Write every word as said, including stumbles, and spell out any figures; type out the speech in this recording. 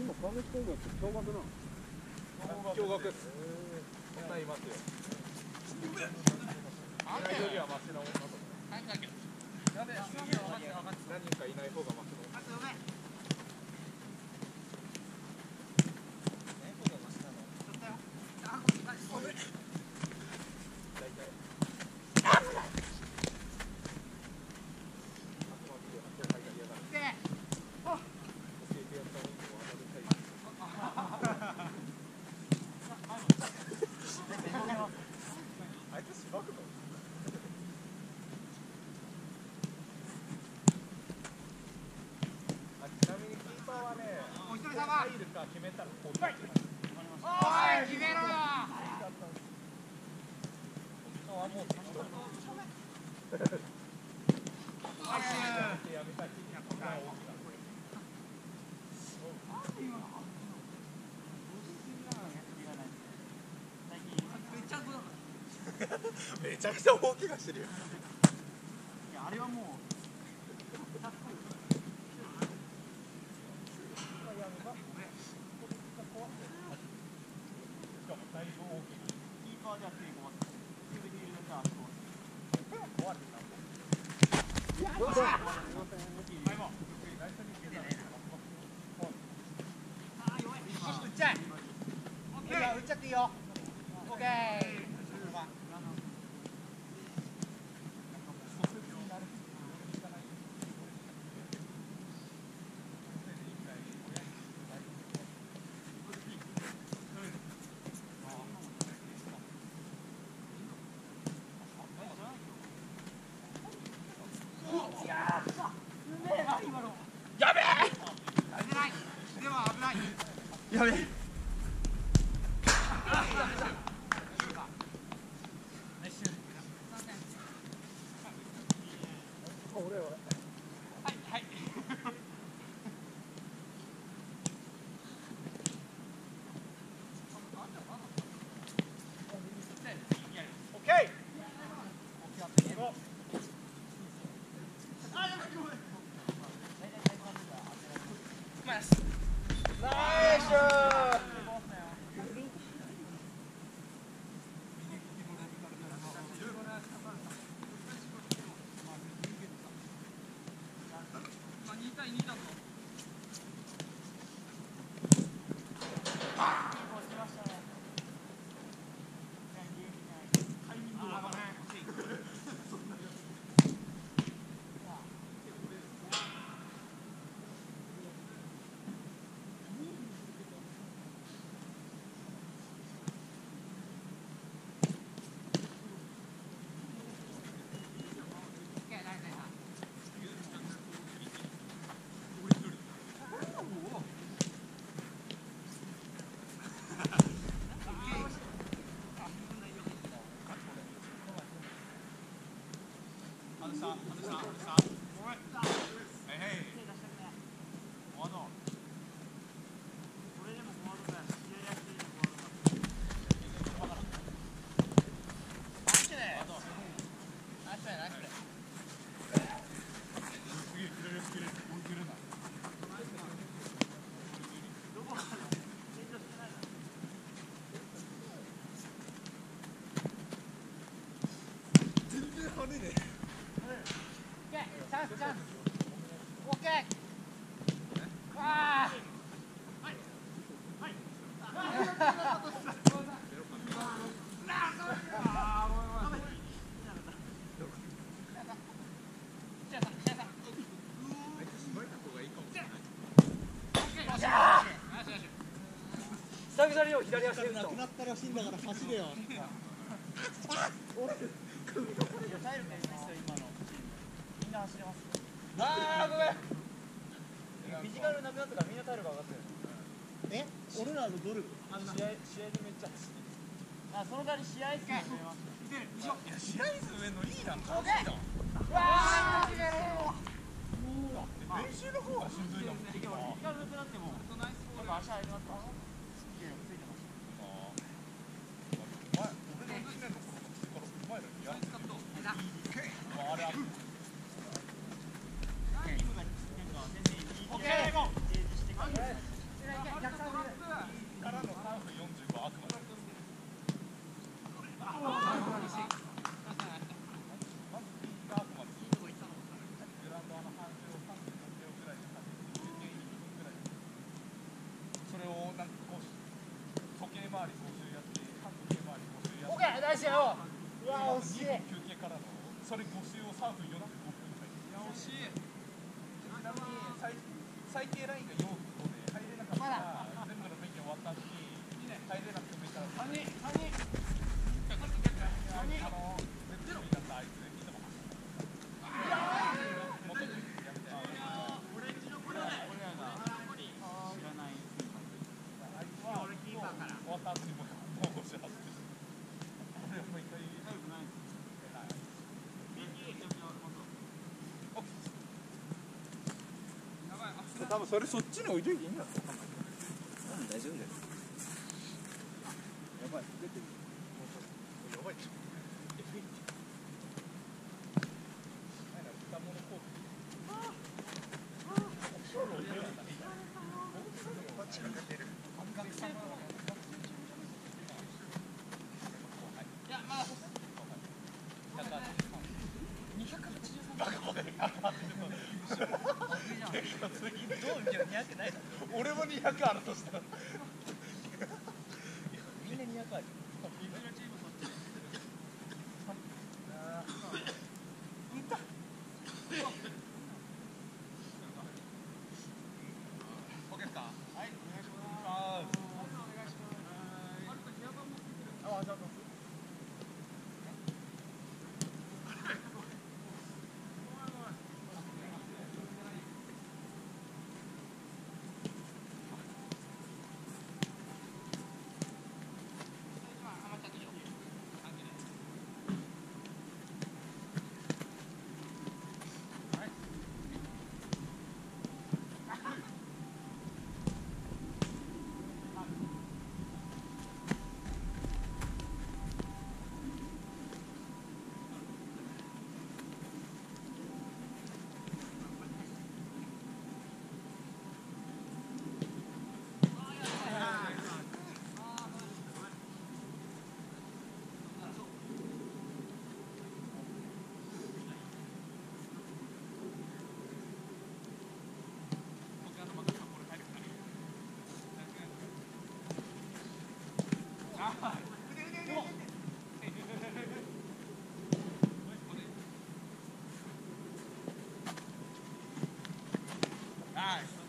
今川口工業って共学なの？ 共学です。そんないますよ。いないよりはマシな女とか。何人かいない方がマシな女。決めたらこう決めろよ。めちゃくちゃ大怪我してるよ。いやあれはもう。打っちゃっていいよ。オッケー。やべえ。やべえ。 久々によ左足で打ったなくなったらしいんだから走れよ。いや体力ですよ今の。みんな走れます。 ああごめん。 フィジカルなくなったからみんな体力上がってる。え？俺らのドル。 試合試合でめっちゃ走ってる。 あその代わり試合数増えました。 いや試合数増えんのいいやん。 オッケー。わあ。 練習の方がしんどいんだもん。 フィジカルなくなっても、やっぱ足速くなってました。ついてました。 前、俺のいちねんの頃のスイカの前のにやってたと。あれある。チームがなんか全然いい。オッケー。提示してくれる。 したよ。 うわ惜しい。 休憩からのそれご周をさんぷんよなくごふん入って。いや惜しい。ちなみに最最低ラインがよんふんで入れなかったら全部の勉強終わった後に入れなくてもいいからさんにんさんにんあの別にだったあいついつももっとやめて。俺んちの子だね。俺らが知らないあいつは終わった後にもうもうしはって俺もう一回早くない多分それそっちに置いといていいんだろ。 うん大丈夫です。 やばい出てる。やばい。俺もにひゃくあるとしたらみんなにひゃくある。 オッケーですか。はいお願いします。 あ、じゃあはい。